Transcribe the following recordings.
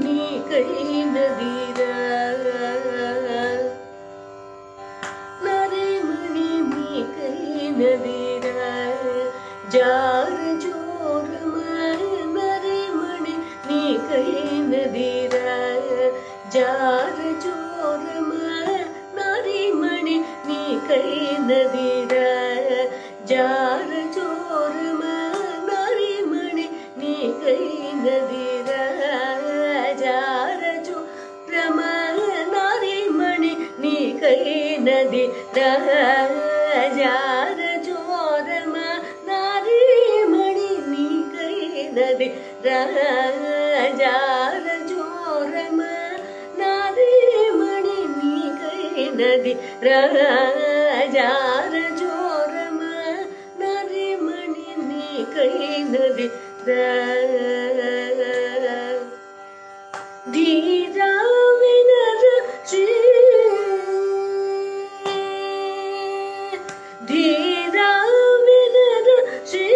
నీకైనదిరా నరిమణి నీకైనదిరా జార జోరమ నరిమణి నీకైనదిరా జార జోరమ నరిమణి నీకైనదిరా జార జోరమ నరిమణి నీకైనదిరా జార జోరమ నరిమణి నీకైనదిరా జార జోరమ నరిమణి నీకైనదిరా జార జోరమ నరిమణి నీకైనదిరా జార జోరమ నరిమణి నీకైనదిరా ధీరా వినర ధీరా వినర శ్రీ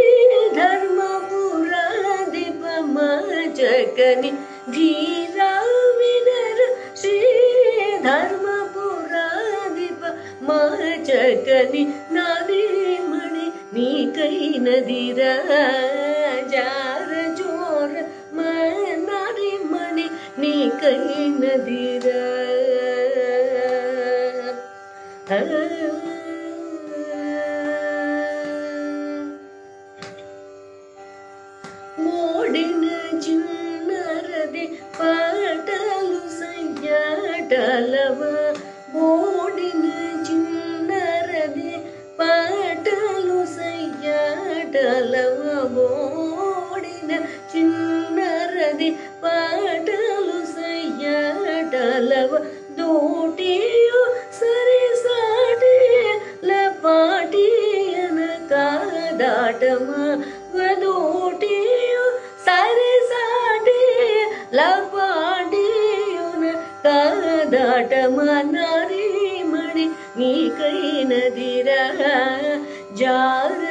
ధర్మపురాధిపమజగని ధీరా వినర శ్రీ ధర్మపురాధిపమజగని నరిమణి నీకైనదిరా జార జోర నరిమణి నీకైనదిరా ఓడిన చిన్నరది పాటలు సయ్యాటలవ ఓడిన చిన్నరది పాటలు సయ్యాటలవ ఓడిన చిన్నరది పాటలు సయ్యాటలవ దోటియో సరి సాటి లపాటియన కాదాటమా వదోటియో సరి సాటి లపాటియున కాదాటమా నరిమణి నీకైనదిరా జార